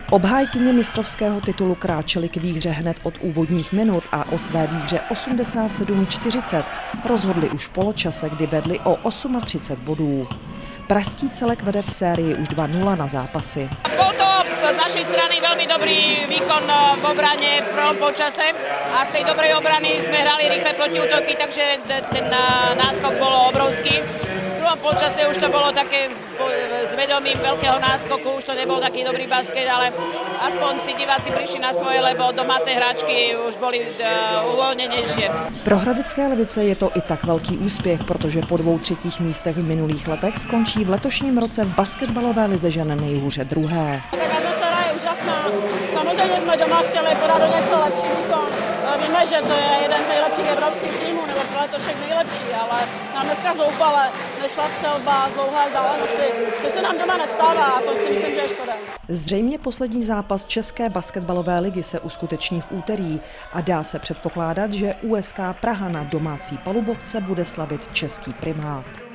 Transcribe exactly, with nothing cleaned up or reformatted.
Obhájkyně mistrovského titulu kráčely k výhře hned od úvodních minut a o své výhře osmdesát sedm čtyřicet rozhodli už v poločase, kdy vedli o třicet osm bodů. Pražský celek vede v sérii už dva nula na zápasy. Bol to z našej strany veľmi dobrý výkon v obrane v prvom polčase a z tej dobrej obrany sme hrali rýchle protiútoky, takže ten náskok bol obrovský. V druhom polčase už to bolo také s vedomím veľkého náskoku, už to nebol taký dobrý basket, ale aspoň si diváci prišli na svoje, lebo domáce hráčky už boli uvolněnější. Pro Hradecké Levice je to i tak velký úspěch, protože po dvou třetích místech v minulých letech skončí v letošním roce v basketbalové lize žen nejhůře druhé. Tak atmosféra je úžasná. Samozřejmě jsme doma chtěli podat o něco lepší výkon. Víme, že to je jeden z nejlepších evropských týmů, nebo pro letošek nejlepší, ale nám dneska zoufale nešla střelba z dlouhé vzdálenosti, co se nám doma nestává a to si myslím, že je škoda. Zřejmě poslední zápas České basketbalové ligy se uskuteční v úterý a dá se předpokládat, že U S K Praha na domácí palubovce bude slavit český primát.